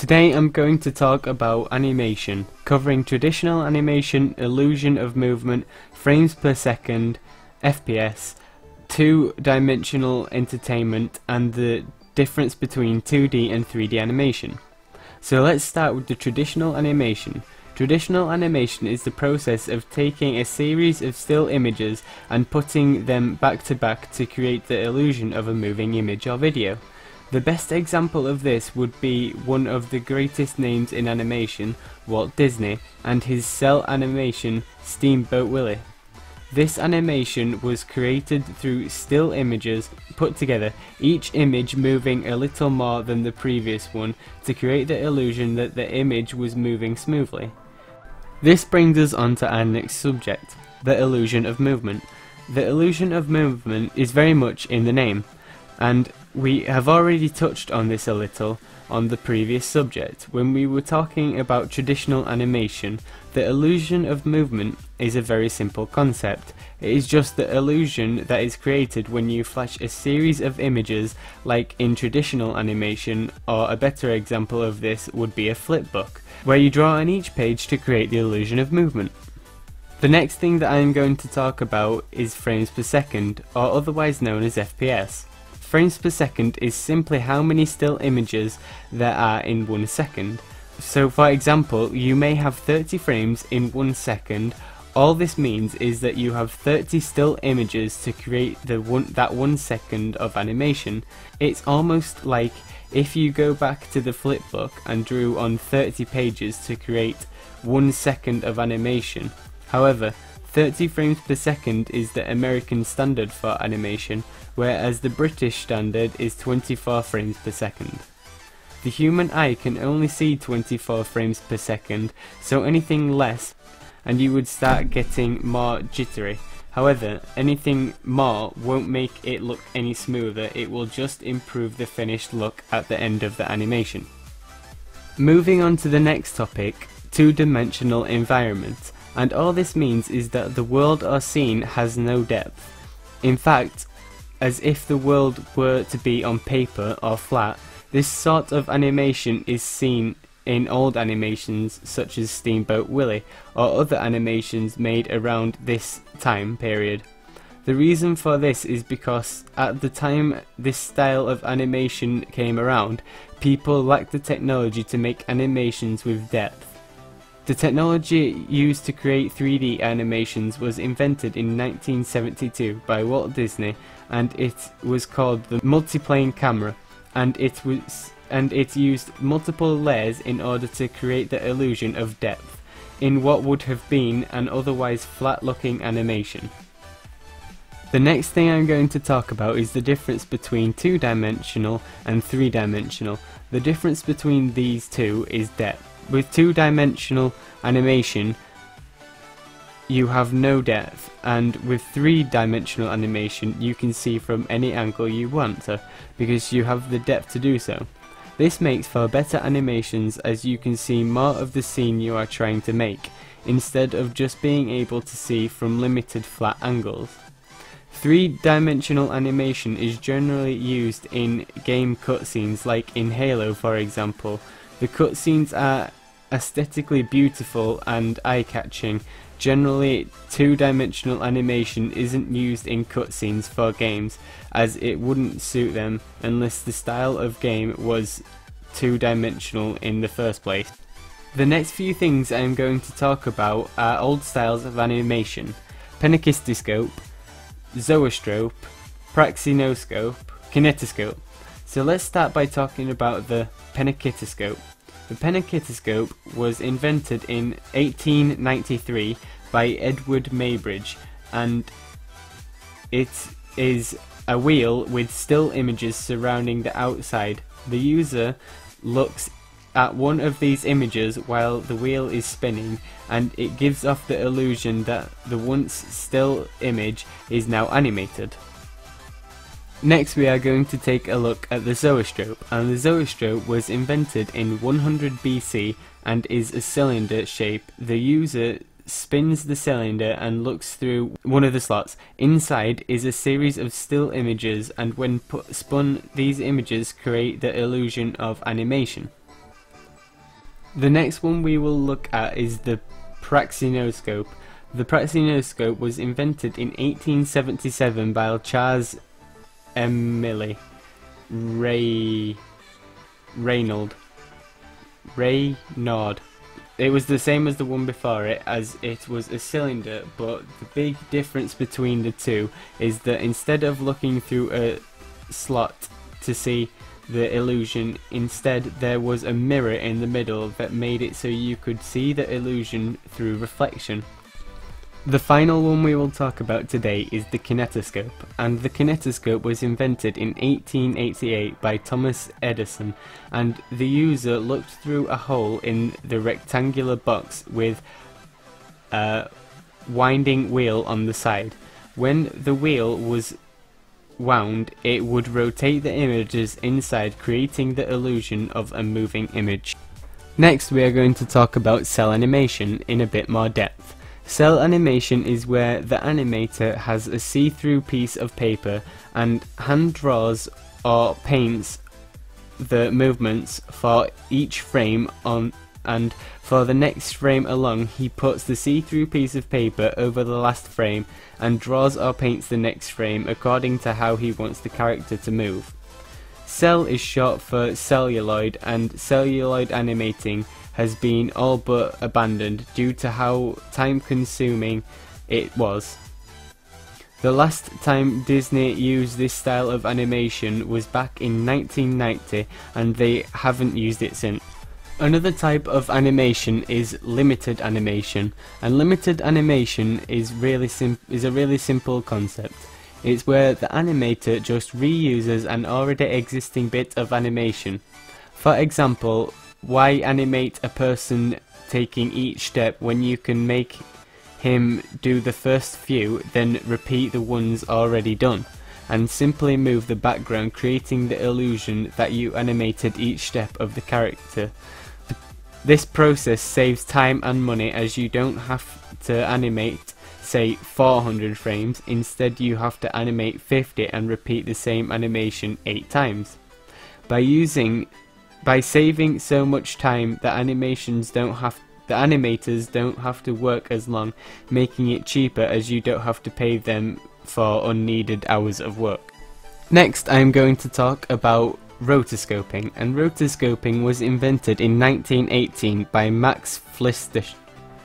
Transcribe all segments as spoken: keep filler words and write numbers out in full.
Today I'm going to talk about animation, covering traditional animation, illusion of movement, frames per second, F P S, two-dimensional entertainment, and the difference between two D and three D animation. So let's start with the traditional animation. Traditional animation is the process of taking a series of still images and putting them back to back to create the illusion of a moving image or video. The best example of this would be one of the greatest names in animation, Walt Disney, and his cel animation, Steamboat Willie. This animation was created through still images put together, each image moving a little more than the previous one to create the illusion that the image was moving smoothly. This brings us on to our next subject, the illusion of movement. The illusion of movement is very much in the name, and we have already touched on this a little on the previous subject when we were talking about traditional animation. The illusion of movement is a very simple concept. It is just the illusion that is created when you flash a series of images like in traditional animation, or a better example of this would be a flipbook, where you draw on each page to create the illusion of movement. The next thing that I am going to talk about is frames per second, or otherwise known as F P S. Frames per second is simply how many still images there are in one second. So for example, you may have thirty frames in one second. All this means is that you have thirty still images to create the one, that one second of animation. It's almost like if you go back to the flipbook and drew on thirty pages to create one second of animation. However, thirty frames per second is the American standard for animation, whereas the British standard is twenty-four frames per second. The human eye can only see twenty-four frames per second, so anything less and you would start getting more jittery. However, anything more won't make it look any smoother, it will just improve the finished look at the end of the animation. Moving on to the next topic, two-dimensional environment. And all this means is that the world or scene has no depth. In fact, as if the world were to be on paper or flat, this sort of animation is seen in old animations such as Steamboat Willie or other animations made around this time period. The reason for this is because at the time this style of animation came around, people lacked the technology to make animations with depth. The technology used to create three D animations was invented in nineteen seventy-two by Walt Disney, and it was called the multiplane camera, and it was and it used multiple layers in order to create the illusion of depth in what would have been an otherwise flat-looking animation. The next thing I'm going to talk about is the difference between two-dimensional and three-dimensional. The difference between these two is depth. With two-dimensional animation, you have no depth, and with three-dimensional animation, you can see from any angle you want to, because you have the depth to do so. This makes for better animations as you can see more of the scene you are trying to make, instead of just being able to see from limited flat angles. Three-dimensional animation is generally used in game cutscenes, like in Halo for example. The cutscenes are aesthetically beautiful and eye-catching. Generally, two-dimensional animation isn't used in cutscenes for games, as it wouldn't suit them unless the style of game was two-dimensional in the first place. The next few things I am going to talk about are old styles of animation: Pentakistoscope, Zoetrope, Praxinoscope, Kinetoscope. So let's start by talking about the Pentakistoscope. The Pentakistoscope was invented in eighteen ninety-three by Edward Muybridge, and it is a wheel with still images surrounding the outside. The user looks at one of these images while the wheel is spinning, and it gives off the illusion that the once still image is now animated. Next we are going to take a look at the zoetrope, and the zoetrope was invented in one hundred B C and is a cylinder shape. The user spins the cylinder and looks through one of the slots. Inside is a series of still images, and when put, spun, these images create the illusion of animation. The next one we will look at is the praxinoscope. The praxinoscope was invented in eighteen seventy-seven by Charles Emile Ray Reynaud. Reynaud. It was the same as the one before it, as it was a cylinder, but the big difference between the two is that instead of looking through a slot to see the illusion, instead there was a mirror in the middle that made it so you could see the illusion through reflection. The final one we will talk about today is the kinetoscope, and the kinetoscope was invented in eighteen eighty-eight by Thomas Edison, and the user looked through a hole in the rectangular box with a winding wheel on the side. When the wheel was wound, it would rotate the images inside, creating the illusion of a moving image. Next, we are going to talk about cell animation in a bit more depth. Cell animation is where the animator has a see-through piece of paper and hand draws or paints the movements for each frame on, and for the next frame along he puts the see-through piece of paper over the last frame and draws or paints the next frame according to how he wants the character to move. Cell is short for celluloid, and celluloid animating has been all but abandoned due to how time consuming it was. The last time Disney used this style of animation was back in nineteen ninety, and they haven't used it since. Another type of animation is limited animation, and limited animation is really sim is a really simple concept. It's where the animator just reuses an already existing bit of animation. For example, why animate a person taking each step when you can make him do the first few, then repeat the ones already done, and simply move the background, creating the illusion that you animated each step of the character. This process saves time and money, as you don't have to animate, say, four hundred frames, instead you have to animate fifty and repeat the same animation eight times. By using By saving so much time, the animations don't have the animators don't have to work as long, making it cheaper as you don't have to pay them for unneeded hours of work. Next, I am going to talk about rotoscoping, and rotoscoping was invented in nineteen eighteen by Max Fleischer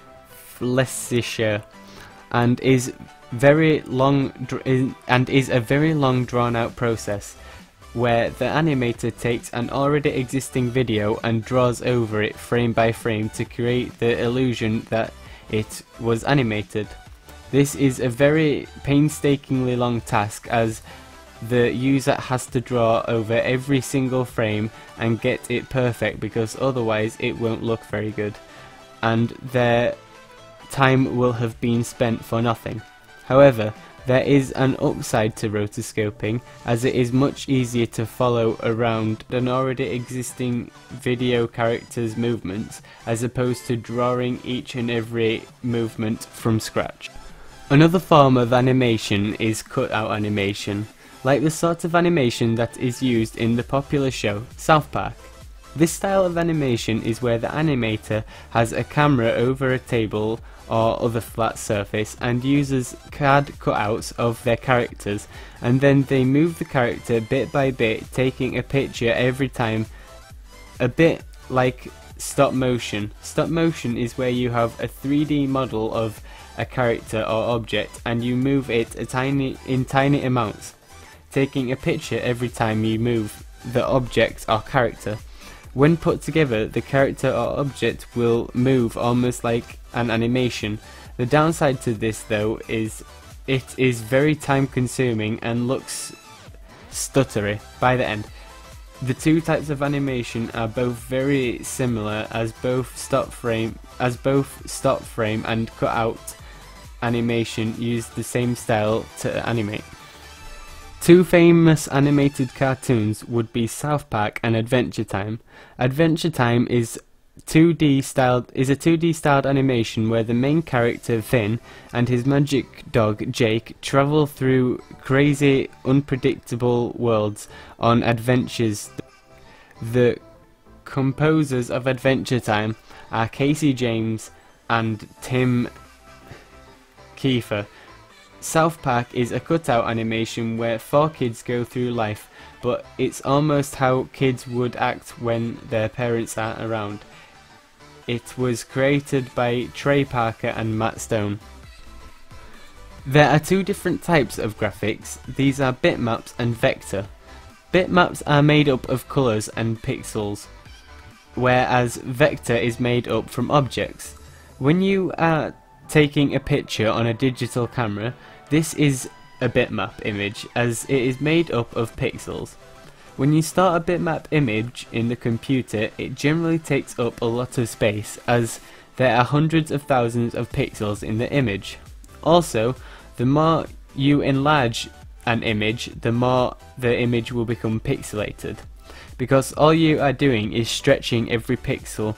and is very long and is a very long drawn out process, where the animator takes an already existing video and draws over it frame by frame to create the illusion that it was animated. This is a very painstakingly long task, as the user has to draw over every single frame and get it perfect, because otherwise it won't look very good, and their time will have been spent for nothing. However, there is an upside to rotoscoping, as it is much easier to follow around an already existing video character's movements, as opposed to drawing each and every movement from scratch. Another form of animation is cutout animation, like the sort of animation that is used in the popular show South Park. This style of animation is where the animator has a camera over a table or other flat surface and uses card cutouts of their characters, and then they move the character bit by bit, taking a picture every time, a bit like stop motion. Stop motion is where you have a three D model of a character or object and you move it a tiny in tiny amounts, taking a picture every time you move the object or character. When put together, the character or object will move almost like an animation. The downside to this, though, is it is very time consuming and looks stuttery by the end. The two types of animation are both very similar, as both stop frame as both stop frame and cutout animation use the same style to animate. Two famous animated cartoons would be South Park and Adventure Time. Adventure Time is two D styled is a two D styled animation where the main character Finn and his magic dog Jake travel through crazy, unpredictable worlds on adventures. The composers of Adventure Time are Casey James and Tim Kiefer. South Park is a cutout animation where four kids go through life, but it's almost how kids would act when their parents aren't around. It was created by Trey Parker and Matt Stone. There are two different types of graphics. These are bitmaps and vector. Bitmaps are made up of colours and pixels, whereas vector is made up from objects. When you are taking a picture on a digital camera, this is a bitmap image, as it is made up of pixels. When you start a bitmap image in the computer, it generally takes up a lot of space, as there are hundreds of thousands of pixels in the image. Also, the more you enlarge an image, the more the image will become pixelated, because all you are doing is stretching every pixel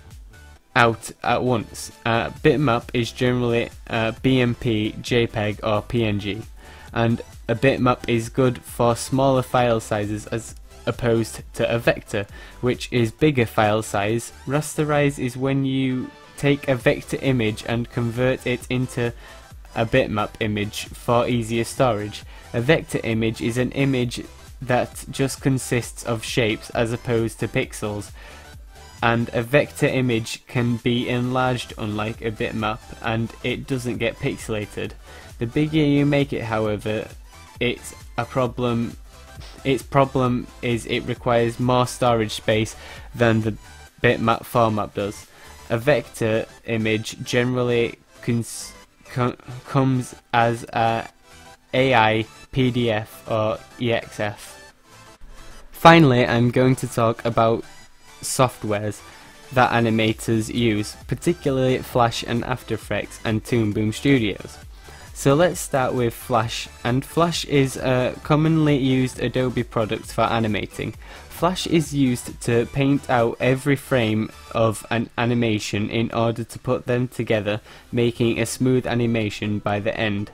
out at once. Uh, bitmap is generally uh, B M P, JPEG or P N G, and a bitmap is good for smaller file sizes as opposed to a vector, which is bigger file size. Rasterize is when you take a vector image and convert it into a bitmap image for easier storage. A vector image is an image that just consists of shapes as opposed to pixels, and a vector image can be enlarged unlike a bitmap, and it doesn't get pixelated. The bigger you make it, however, it's a problem its problem is it requires more storage space than the bitmap format does. A vector image generally cons com comes as a A I, P D F or E X F. Finally, I'm going to talk about softwares that animators use, particularly Flash and After Effects and Toon Boom Studios. So let's start with Flash, and Flash is a commonly used Adobe product for animating. Flash is used to paint out every frame of an animation in order to put them together, making a smooth animation by the end.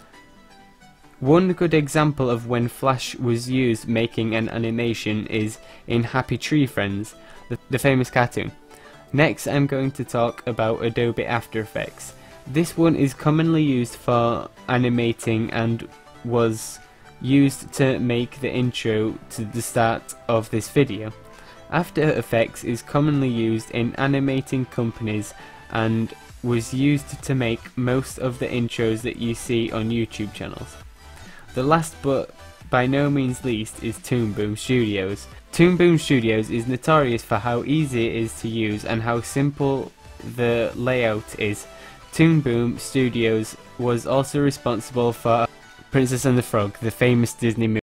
One good example of when Flash was used making an animation is in Happy Tree Friends, the, the famous cartoon. Next, I'm going to talk about Adobe After Effects. This one is commonly used for animating and was used to make the intro to the start of this video. After Effects is commonly used in animating companies and was used to make most of the intros that you see on YouTube channels. The last but by no means least is Toon Boom Studios. Toon Boom Studios is notorious for how easy it is to use and how simple the layout is. Toon Boom Studios was also responsible for Princess and the Frog, the famous Disney movie.